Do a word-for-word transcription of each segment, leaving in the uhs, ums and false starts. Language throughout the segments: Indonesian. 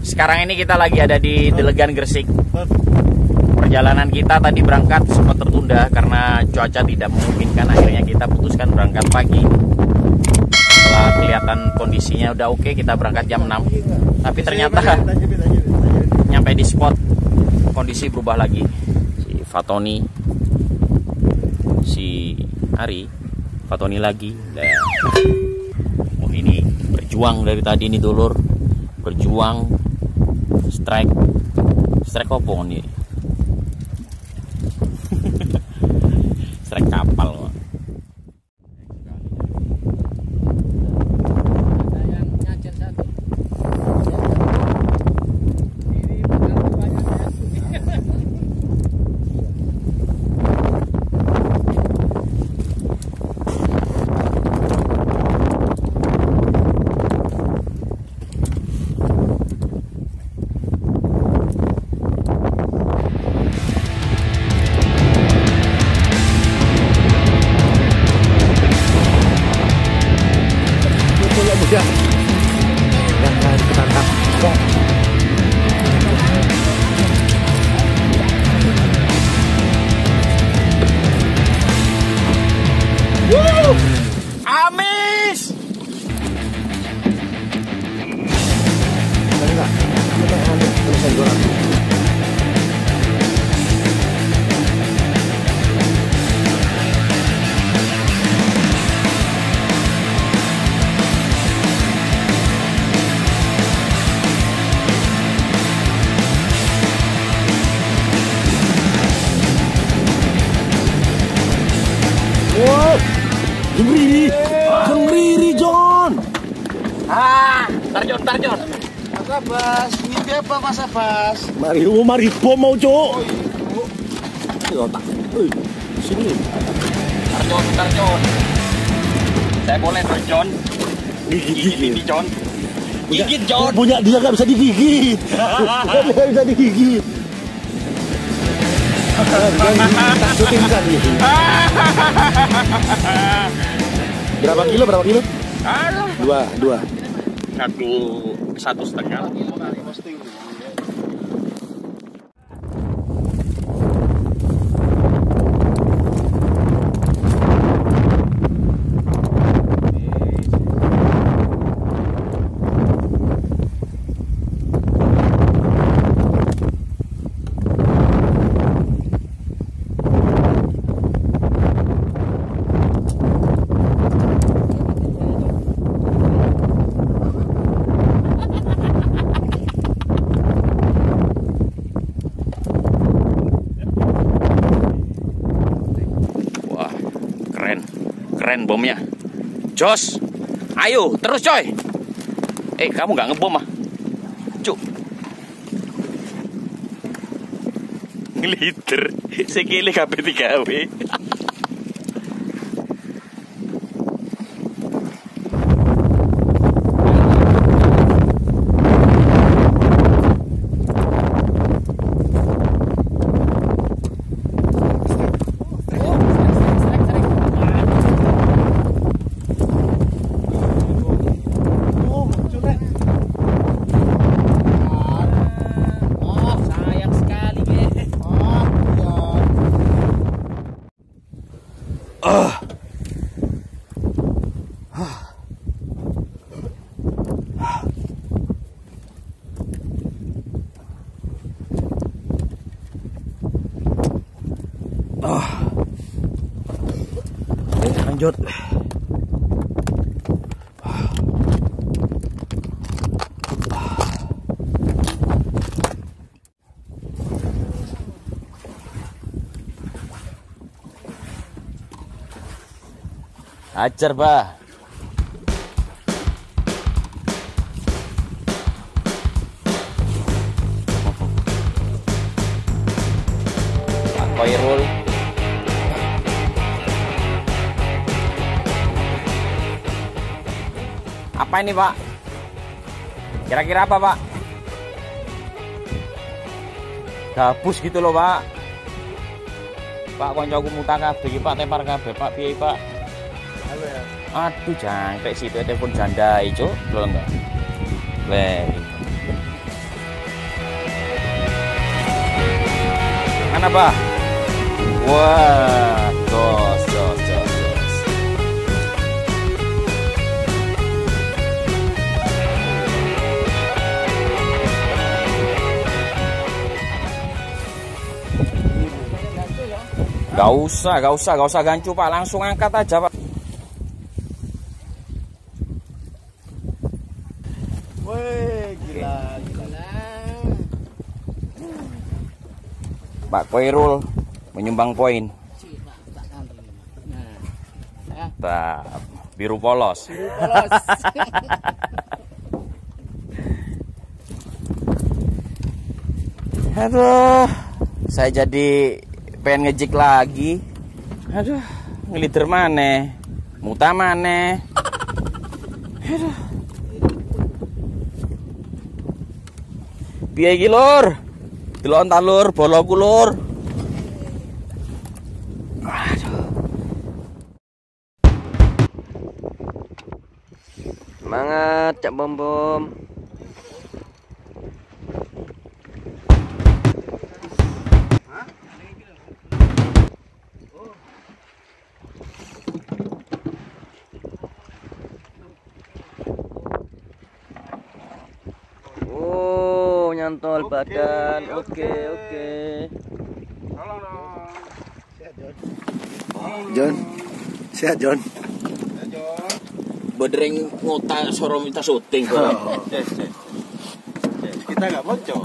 Sekarang ini kita lagi ada di Delegan Gresik. Perjalanan kita tadi berangkat sempat tertunda karena cuaca tidak memungkinkan. Akhirnya kita putuskan berangkat pagi. Setelah kelihatan kondisinya udah oke, kita berangkat jam enam. Tapi ternyata nyampe di spot kondisi berubah lagi. Si Fatoni, si Ari, Fatoni lagi. Dan oh ini berjuang dari tadi ini dulur, berjuang strike, strike apa nih? Strike kapal. Ya, yang harus ketangkap. Oh. Woo! Amis. Enggak, kita ambil selesai dua ratus. Wow, Jemriri, Jemriri John. Ah, tar Jon, tar Jon. Mas Abbas, mimpi apa Mas Abbas? Mari, oh, mari bom mau cok. Ayo tak, sini. Tar Jon, tar Jon. Saya boleh dong Jon. Gigit Ini Jon. Gigit Jon. Punya dia nggak bisa digigit. Dia nggak bisa digigit. Tak syuting tadi. Berapa kilo? Berapa kilo? Dua, dua. Satu, satu setengah. Keren bomnya, Jos, ayo terus coy. Eh kamu nggak ngebom ah, cuk. Ngeliter, sekili K P tiga W. Ah, lanjut. Ajar bah. Pak Koirul. Apa ini Pak? Kira-kira apa Pak? Gabus gitu loh Pak. Pak koncoku muta kabeh Pak, tepar kabeh Pak, piye Pak? Halo ya. Aduh jangkrik situ telepon janda ijo, lho enggak. Weh. Mana, Bah? Wah, jos, jos, jos, jos. Gak usah, gak usah, gak usah gancu, Pak. Langsung angkat aja, Pak. Wih, gila, gila. Pak Koirul menyumbang poin. Nah, biru polos. Biru polos. Aduh, saya jadi pengen ngejik lagi. Aduh, ngelider mana? Muta mana? Aduh. Piye iki, Lur? Delok ta, Lur, boloku, Lur. Aduh. Semangat, Cak Bom Bom. Oh, nyantol badan. Oke, oke. John, sehat John. Bedreng ngota soro minta syuting kok. Kita nggak bocor.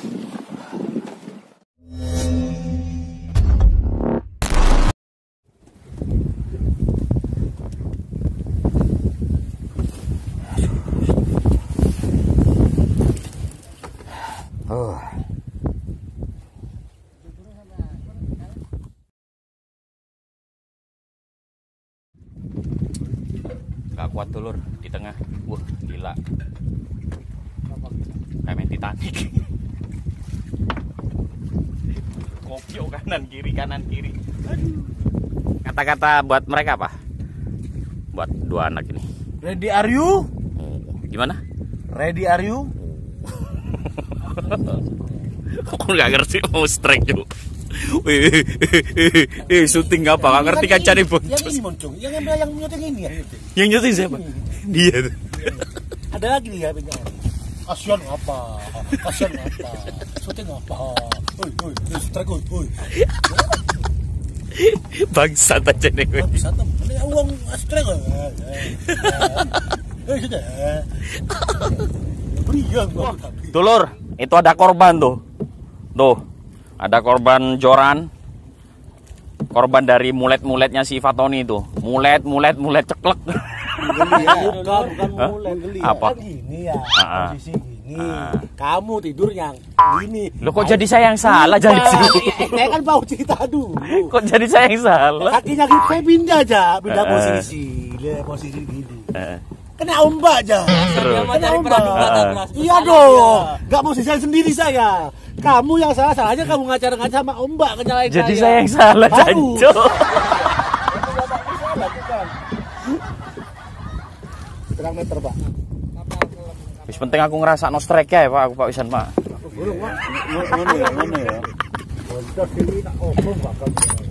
Oh. Gak kuat tuh, Lur, di tengah. Wah, gila. Kayak main Titanic. Kopio kanan kiri kanan kiri. Kata-kata buat mereka apa? Buat dua anak ini. Ready are you? Gimana? Ready are you? Aku nggak ngerti mau strike juga. Eh, eh, syuting apa? Nggak ngerti kan cari bocor. Yang ini Moncong, yang ambil yang nyuting ini ya. Yang nyuting siapa? Dia tuh. Ada lagi nih ya punya. Kasian apa? Kasian apa? Syuting apa? Oi, oi, strike oi, oi. Bangsat aja nih gue. Bangsat, ada uang strike. Eh, sudah. Beriang gua. Tuh, Lur, itu ada korban tuh. Tuh, ada korban joran. Korban dari mulet-muletnya si Fatoni itu. Mulet, mulet, mulet ceklek. Bukan, bukan mulai geli. Apa? Kan gini ya, Ah. posisi gini. Ah. Kamu tidur yang gini. Lo kok jadi saya yang salah jadi sih? Saya kan mau cerita dulu. Kok jadi saya yang salah? Kakinya kita pindah aja, pindah Ah. posisi. Lihat posisi gini. Eh, Kena ombak aja. Terus? Kena ombak. Ah. Iya dong. Gak mau sisa sendiri saya. Kamu yang salah, salahnya kamu ngacar-ngacar sama ombak kenyalain Jadi saya. saya yang salah, Baru. Janco. Berapa meter, Pak? Wis penting aku ngerasa no strike ya, Pak, aku Pak Wisan, Pak. Ngono ya, ngono ya. Bocor sini tak omong bakal.